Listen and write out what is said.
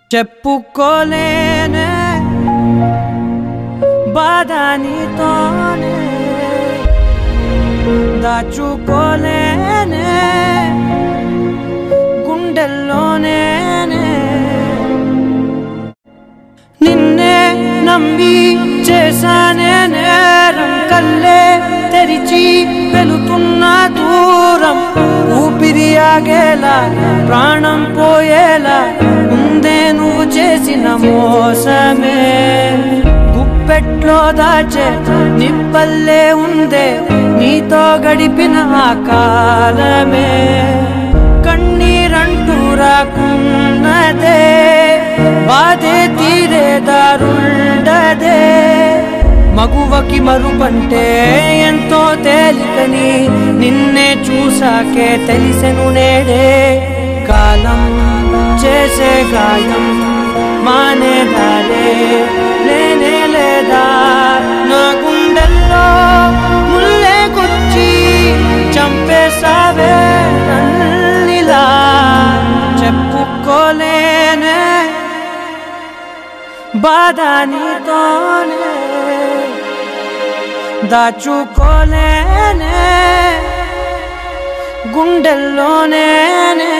చెప్పుకోలేనే బాధ నీతోనే దాచుకోలేనే గుండెల్లోనే నిన్నే నమ్మి చేశానే నేరం కల్లే తెరిచి వెళుతున్న దూరం ఊపిరి ఆగేలా ప్రాణం పోయేలా ఉందే నువ్వు చేసిన మోసమే గుప్పెట్లో దాచే నిప్పల్లే ఉందే నీతో గడిపిన ఆ కాలమే కన్నీరంటూ రాకున్నదే బాధే తీరే దారుండదే మగువకి మరుపంటే ఎంతో తేలికని నిన్నే చూసాకే తెలిసెను నేడే కాలం చేసే గాయం మానేదారే లేనే లేదా నా గుండెల్లో ముల్లే గుచ్చి చంపేసావే నన్నిలా చెప్పుకోలేనే బాధ నీతోనే దాచుకోలేనే గుండెల్లోనే